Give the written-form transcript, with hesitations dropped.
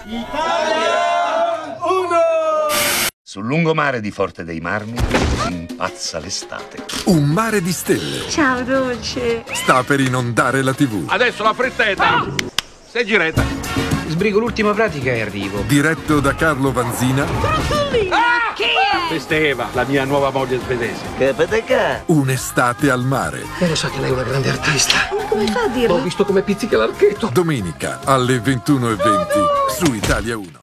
Italia 1! Sul lungomare di Forte dei Marmi impazza l'estate. Un mare di stelle. Ciao dolce. Sta per inondare la TV. Adesso la frittetta. Sei giretta. Sbrigo l'ultima pratica e arrivo. Diretto da Carlo Vanzina. Chi è? Questa è Eva, la mia nuova moglie svedese. Un'estate al mare. Lo sa che lei è una grande artista. Come fa a dirlo? Ho visto come pizzica l'archetto. Domenica alle 21:20 su Italia 1.